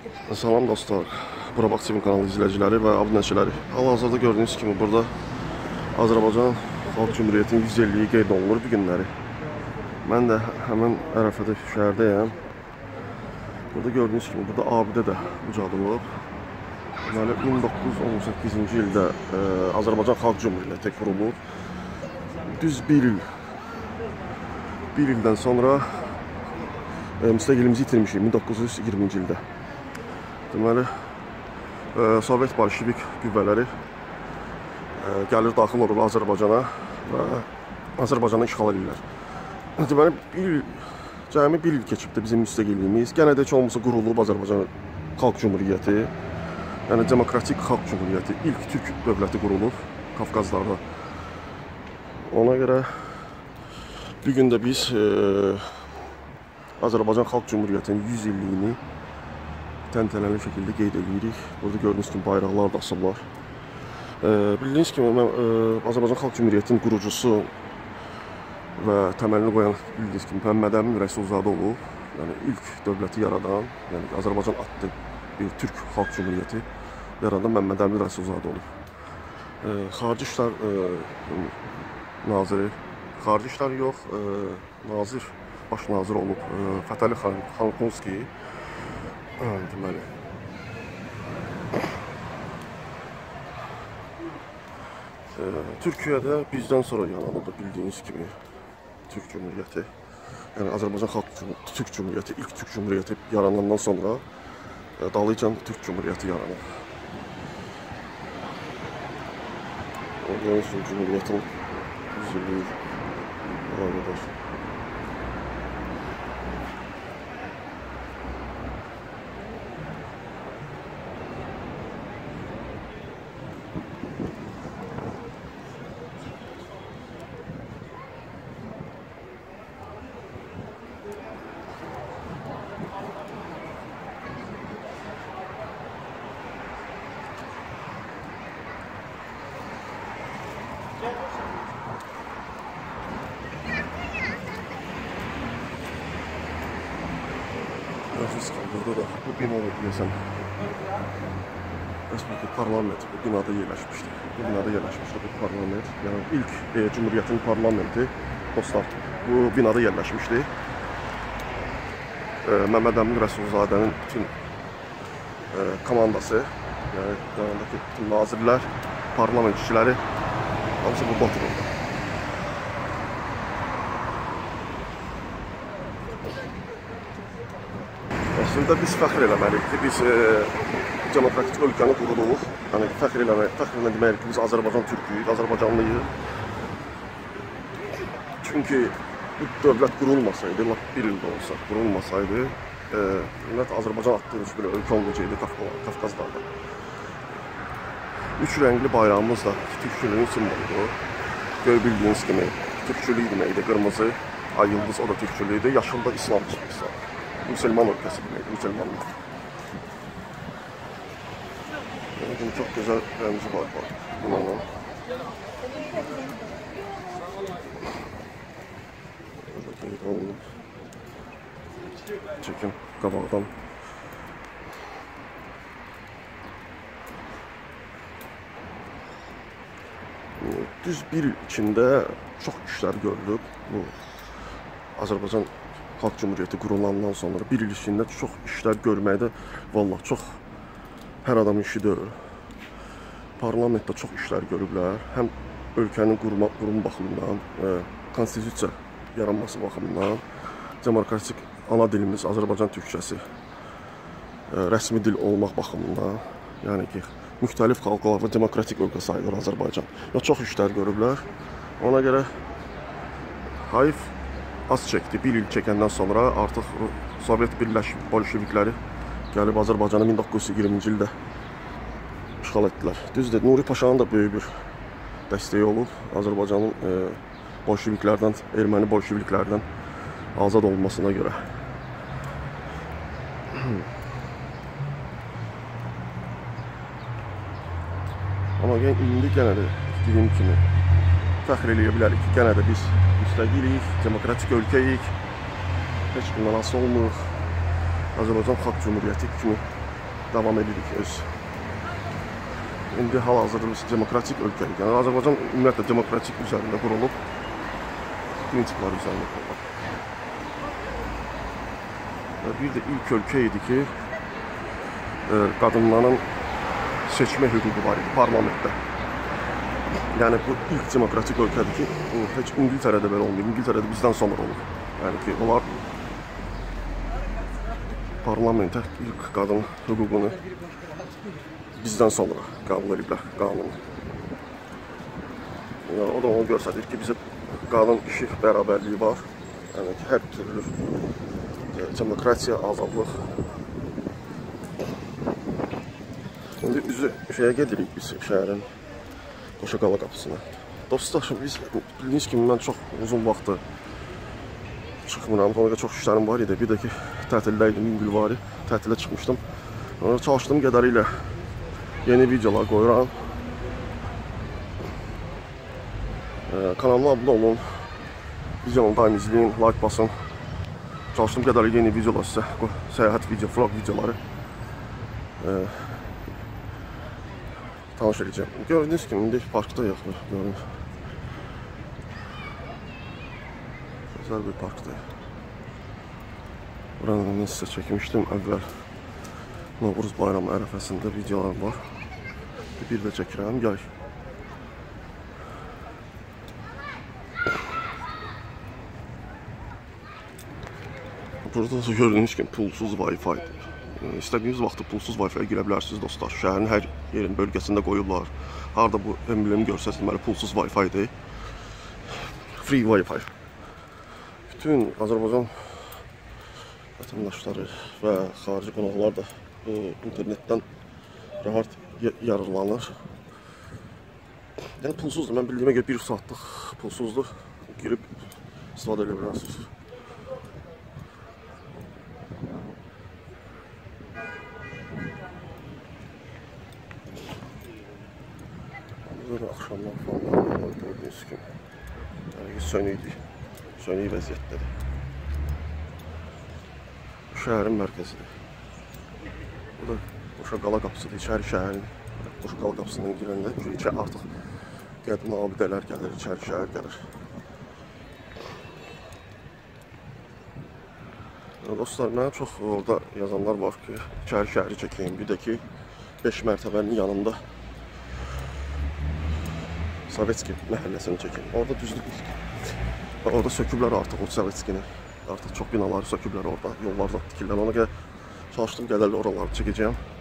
Salam dostlar, Qarabağ TV kanalı izləyiciləri və abunəçiləri. Hal-hazırda gördüyünüz kimi burada Azərbaycan Xalq Cümhuriyyətinin 100 illiyi qeyd olunur bu günləri. Mən də həmin Ərəfədə şəhərdəyəm. Burada gördüyünüz kimi burada abidə də ucadılıb. Deməli 1918-ci ildə Azərbaycan Xalq Cümhuriyyəti qurulub. Düz bir ildən sonra müstəqilliyimizi itirmişik 1920-ci ildə. Deməli, Sovet Bolşevik qüvvələri gəlir daxil olur Azərbaycana və Azərbaycanı işğal edirlər. Deməli, cəmi bir il keçibdir bizim müstəqilliyimiz. Gənə də ki olmasa qurulub Azərbaycan Xalq Cümhuriyyəti, yəni Demokratik Xalq Cümhuriyyəti, ilk Türk dövləti qurulub Qafqazlarda. Ona görə bir gün də biz Azərbaycan Xalq Cümhuriyyətinin 100 illiyini təntənəli şəkildə qeyd edirik. Burada gördüyünüz kimi bayraqlar da asıblar. Bildiyiniz kimi, mən Azərbaycan Xalq Cümhuriyyətinin qurucusu və təməlini qoyan bildiyiniz kimi Məhəmməd Əmin Rəsulzadə olub. Yəni ilk dövləti yaradan, yəni Azərbaycan adlı bir Türk Xalq Cümhuriyyəti yaradan Məhəmməd Əmin Rəsulzadə olub. Xarici İşlər naziri, xarici İşlər yox, nazir, baş nazir olub Fətəli Xankonski. Deməli, Türkiyədə bizdən sonra yaranıldı bildiyiniz kimi Türk Cümhuriyyəti. Yəni Azərbaycan Xalq Türk Cümhuriyyəti, ilk Türk Cümhuriyyəti yaranandan sonra dalıcan Türk Cümhuriyyəti yaranıb. Gördüyünüz kimi Cümhuriyyətin 100 illiyi devam edir. Burada da bu binada deyəsən Respublika Parlamenti bu binada yerləşmişdir. Bu binada yerləşmişdir bu parlament. Yəni ilk Cümhuriyyətin parlamenti dostlar bu binada yerləşmişdir. Məhəmməd Əmin Rəsulzadənin bütün komandası, yəni yanındakı bütün nazirlər, parlament işçiləri hamısı burada otururlar. Əslində biz fəxr eləməliyik ki, biz demokratik ölkəni qururuq. Yəni fəxr eləməliyik ki, biz Azərbaycan Türküyük, Azərbaycanlıyıq. Çünki bu dövlət qurulmasaydı, bir ildə olsa qurulmasaydı, Azərbaycan adlı bir ölkə olmayacaqdı Qafqazlarda. Üç rəngli bayrağımız da türkçülüyün simvoludur. Göy bildiyiniz kimi türkçülük deməkdir, qırmızı, ay yıldız o da türkçülükdür, yaşıl da İslamçılıqsa. Müslüman ölkəsi deməkdir, müsəlmanlar. Yəni, çox gözəl rəmzi var bununla. Çəkin qabaqdan. Düz bir il içində çox işlər görülüb. Bu Azərbaycan Xalq Cümhuriyyəti qurulandan sonra bir il içində çox işlər görməkdə vallah çox hər adamın işi deyil. Parlamentdə çox işlər görüblər. Həm ölkənin qurumu baxımından, konstitusiya yaranması baxımından, demokratik ana dilimiz Azərbaycan türkçəsi rəsmi dil olmaq baxımından, yəni ki, müxtəlif xalqlar və demokratik ölkə sayılır Azərbaycan. Çox işlər görüblər. Ona görə hayf az çəkdi. Bir il çəkəndən sonra artıq Sovet Bolşevikləri gəlib Azərbaycanı 1920-ci ildə işğal etdilər. Düzdür, Nuri Paşanın da böyük bir dəstəyi olub Azərbaycanın bolşeviklərdən, erməni bolşeviklərdən azad olmasına görə. Amma indi yenə də dediyim kimi fəxr eləyə bilərik ki, yenə də biz müstəqillik, demokratik ölkəyik, heç kimdən asılı olmuruq. Azərbaycan Xalq Cümhuriyyəti kimi davam edirik öz. İndi hal-hazırda biz demokratik ölkəlik. Yəni Azərbaycan ümumiyyətlə demokratik üzərində qurulub, prinsiplər üzərində qurulub. Bir də ilk ölkə idi ki, qadınların seçmə hüququ var idi parlamentdə. Yəni bu ilk demokratik ölkədir ki, heç İngiltərədə belə olmuyor. İngiltərədə bizdən sonra olur. Yəni ki, onlar parlamentə ilk qadın hüququnu bizdən sonra qəbul ediblər qanunu. Yəni, o da onu göstərir ki, bizə qadın kişi bərabərliyi var. Yəni ki, hər türlü demokratiya, azadlıq. İndi üzü şeyə gedirik biz şəhərin Qoşaqala qapısına. Dostlar, biz bildiyiniz kimi mən çox uzun vaxtı çıxmıram. Sonra çox işlərim var idi. Bir də ki, tətildə idim, Yüngülvari. Tətilə çıxmışdım. Sonra çalışdığım qədərilə yeni videolar qoyuram. Kanalıma abunə olun. Videonu daim izləyin, like basın. Çalışdığım qədərilə yeni videolar sizə, səyahət video, vlog videoları tanış edəcəm. Gördüyünüz kimi, indi parkdayıq. Görün. Gözəl bir parkdayıq. Buranı mən sizə çəkmişdim əvvəl. Novruz bayramı ərəfəsində videolar var. Bir də çəkirəm, yay. Burada gördüyünüz kimi pulsuz Wi-Fi. İstədiyiniz vaxtda pulsuz Wi-Fi-yə girə bilərsiniz dostlar. Şəhərin hər yerin bölgəsində qoyurlar. Harada bu emblemi görsəniz, deməli pulsuz Wi-Fi-dir. Free Wi-Fi. Bütün Azərbaycan vətəndaşları və xarici qonaqlar da internetdən rahat yararlanır. Yəni pulsuzdur. Mən bildiyimə görə 1 saatlıq pulsuzdur. Girib istifadə edə bilərsiniz. Burada axşamlar falan var, gördüyünüz kimi. Sönükdür. Sönük vəziyyətdədir. Şəhərin mərkəzidir. Bu da Qoşaqala qapısıdır. İçəri şəhərin Qoşaqala qapısından girəndə içəri artıq qədim abidələr gəlir, içəri şəhər gəlir. Dostlar, mənə çox orada yazanlar var ki, içəri şəhəri çəkeyim. Bir də ki, 5 mərtəbənin yanında Sovetski məhəlləsini çəkeyim. Orada düzdür. Orada söküblər artıq o Sovetskini. Artıq çox binaları söküblər orada. Yollarda tikirlər. Ona görə çalışdığım qədərlə oraları çəkəcəyəm.